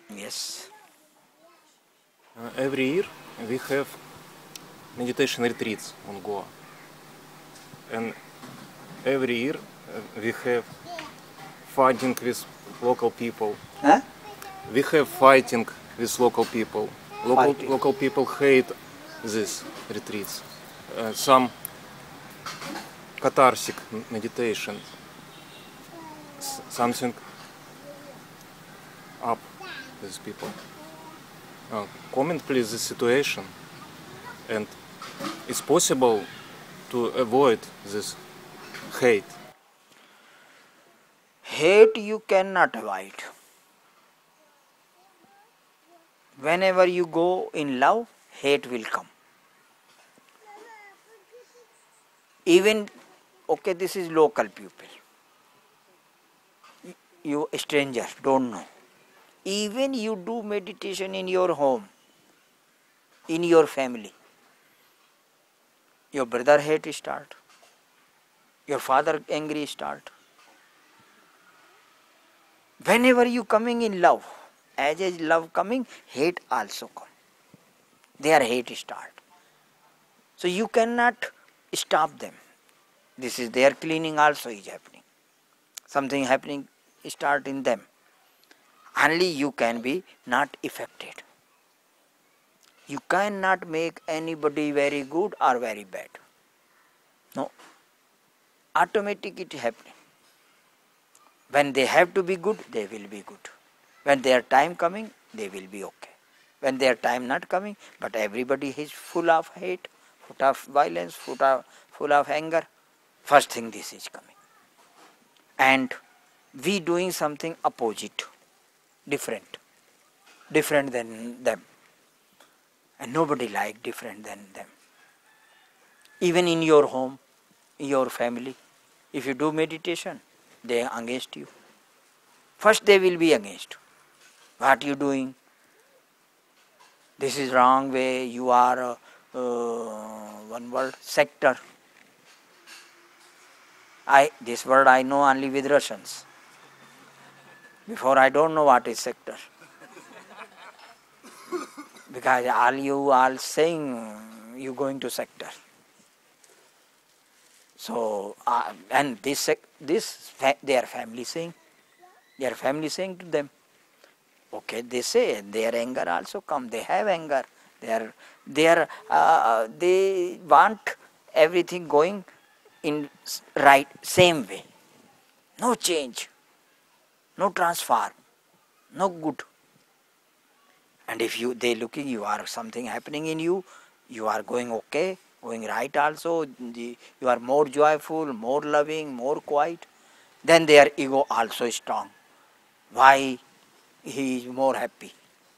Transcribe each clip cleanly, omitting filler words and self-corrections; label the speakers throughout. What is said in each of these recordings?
Speaker 1: Yes.
Speaker 2: Every year we have meditation retreats on Goa. And every year we have fighting with local people.
Speaker 1: Huh?
Speaker 2: We have fighting with local people.
Speaker 1: Fighting.
Speaker 2: Local people hate these retreats. Some cathartic meditation, something up with people. Comment please the situation, and it's possible to avoid this hate.
Speaker 1: Hate you cannot avoid. Whenever you go in love, hate will come. Even, okay, this is local people. You stranger, don't know. Even you do meditation in your home, in your family. Your brother hate start. Your father angry start. Whenever you coming in love, as is love coming, hate also come. Their hate start. So you cannot stop them. This is their cleaning also is happening. Something happening start in them. Only you can be not affected. You cannot make anybody very good or very bad. No. Automatic it happening. When they have to be good, they will be good. When their time coming, they will be okay. When their time not coming, but everybody is full of hate, full of violence, full of anger. First thing this is coming. And we doing something opposite, different than them. And nobody like different than them. Even in your home, in your family, if you do meditation, they are against you. First they will be against. What you doing? This is wrong way. You are one word sector. This word I know only with Russians. Before I don't know what is sector. Because all you are saying you going to sector. So and their family saying to them. Okay, they say their anger also come. They have anger. They want everything going in right same way. No change, no transform, no good. And if they looking, you are something happening in you, you are going okay, going right also. You are more joyful, more loving, more quiet. Then their ego also is strong. Why he is more happy?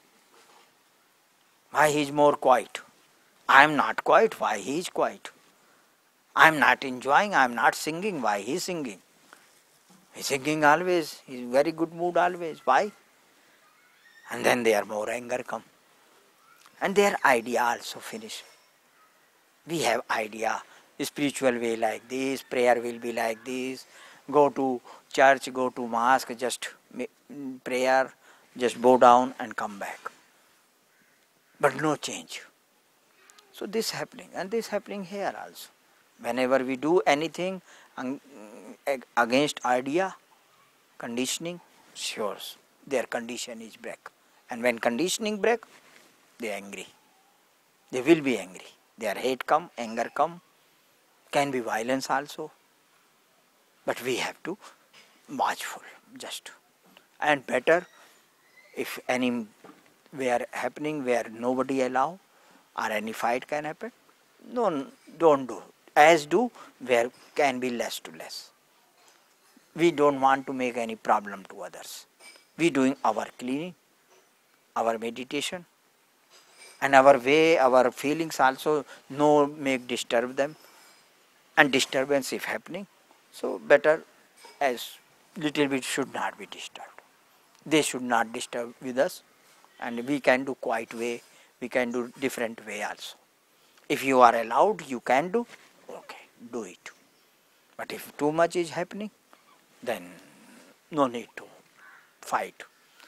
Speaker 1: Why he is more quiet? I am not quiet. Why he is quiet? I am not enjoying. I am not singing. Why he is singing? He is singing always. He is very good mood always. Why? And then their more anger come. And their idea also finish. We have idea. Spiritual way like this. Prayer will be like this. Go to church. Go to mosque. Just prayer. Just bow down and come back. But no change. So this happening, and this happening here also. Whenever we do anything against idea, conditioning, sure, their condition is break. And when conditioning break, they are angry. They will be angry. Their hate come, anger come, can be violence also. But we have to watchful, just. And better if any where happening where nobody allow or any fight can happen, no, don't do. As do where can be less to less. We don't want to make any problem to others. We doing our cleaning, our meditation, and our way, our feelings also no make disturb them, and disturbance if happening, so better as little bit should not be disturbed. They should not disturb with us, and we can do quiet way, we can do different way also. If you are allowed, you can do, okay, do it. But if too much is happening, then no need to fight.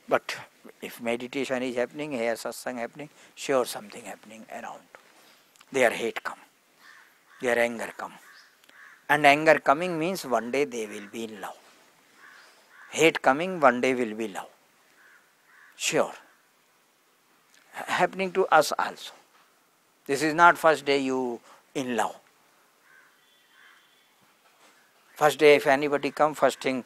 Speaker 1: But if meditation is happening, here satsang happening, sure something happening around. Their hate come, their anger come. And anger coming means one day they will be in love. Hate coming, one day will be love. Sure. Happening to us also. This is not first day you in love. First day if anybody come, first thing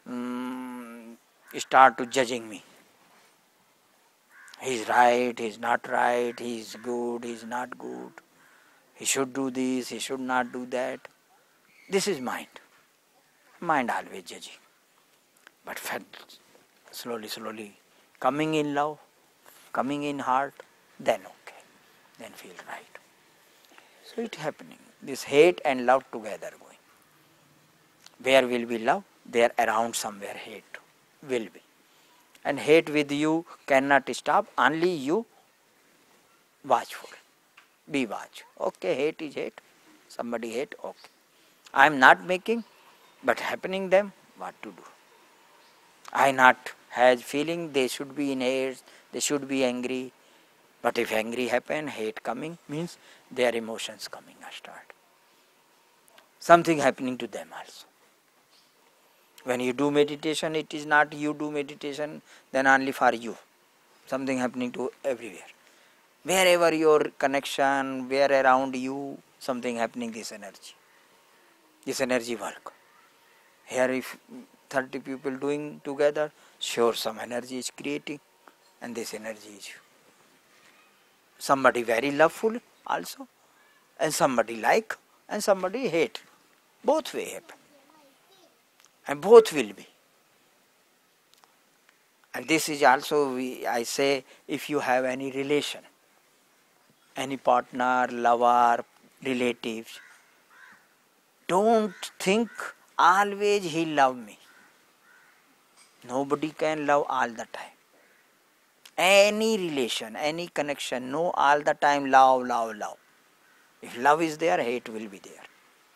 Speaker 1: start to judging me. He is right, he is not right, he is good, he is not good. He should do this, he should not do that. This is mind. Mind always judging. But slowly, slowly coming in love, coming in heart, then okay. Then feel right. So it happening. This hate and love together going. Where will be love? There around somewhere hate will be. And hate with you cannot stop, only you watchful. Be watch. Okay, hate is hate. Somebody hate, okay. I am not making, but happening them, what to do? I not has feeling they should be in hate, they should be angry. But if angry happen, hate coming, means their emotions coming start. Something happening to them also. When you do meditation, it is not you do meditation, then only for you. Something happening to everywhere. Wherever your connection, where around you, something happening, this energy work. Here if 30 people doing together, sure some energy is creating, and this energy is somebody very loveful also, and somebody like, and somebody hate. Both way happen. And both will be. And this is also, I say, if you have any relation, any partner, lover, relatives, don't think always he love me. Nobody can love all the time. Any relation, any connection, no all the time love, love, love. If love is there, hate will be there.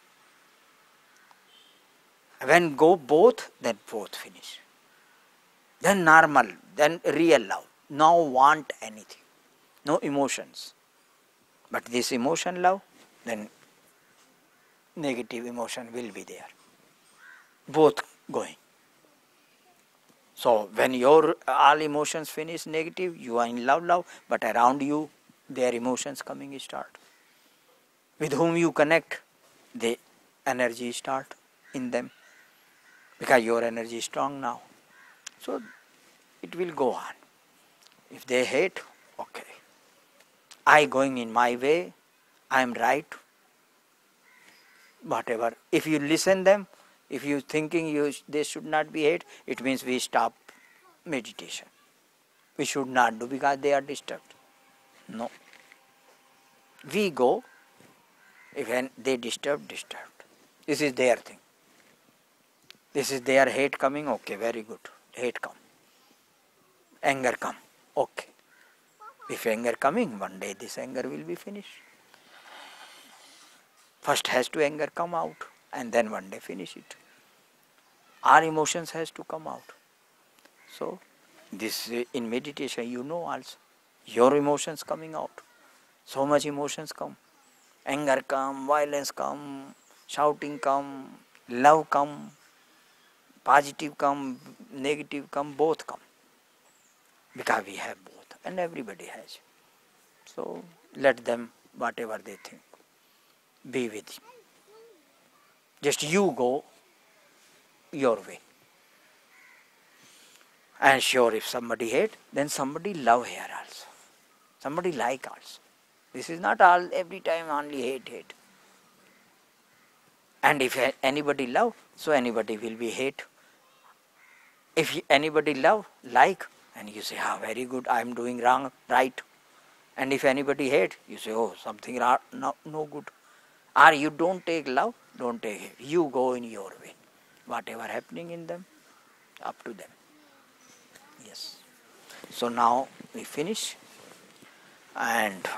Speaker 1: When go both, then both finish. Then normal, then real love. No want anything, no emotions. But this emotion love, then negative emotion will be there. Both going. So when your all emotions finish negative, you are in love, but around you, their emotions coming start. With whom you connect, the energy start in them. Because your energy is strong now. So it will go on. If they hate, okay. I going in my way, I am right. Whatever. If you listen them, if you thinking they should not be hate, it means we stop meditation. We should not do because they are disturbed. No. We go, if they disturbed. This is their thing. This is their hate coming, okay, very good. Hate come. Anger come, okay. If anger coming, one day this anger will be finished. First has to anger come out, and then one day finish it. Our emotions has to come out. So this in meditation you know also. Your emotions coming out. So much emotions come. Anger come, violence come, shouting come, love come, positive come, negative come, both come. Because we have both, and everybody has. So let them, whatever they think, be with you. Just you go your way. And sure, if somebody hate, then somebody love here also. Somebody like also. This is not all every time only hate. And if anybody love, so anybody will be hate. If anybody love, like, and you say, very good, I am doing wrong, right. And if anybody hate, you say, something wrong, no good. Or you don't take love, don't take hate. You go in your way. Whatever happening in them, up to them. Yes. So now we finish. And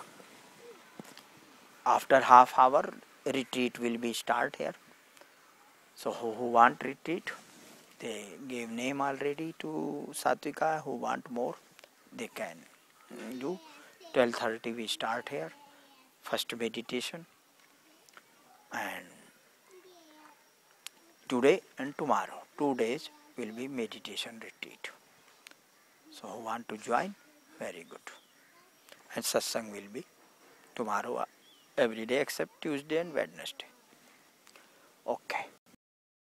Speaker 1: after half hour, retreat will be start here. So who want retreat? They gave name already to Satvika. Who want more, they can do. 12:30 we start here. First meditation, and today and tomorrow, 2 days will be meditation retreat. So who want to join? Very good. And satsang will be tomorrow every day except Tuesday and Wednesday. Okay.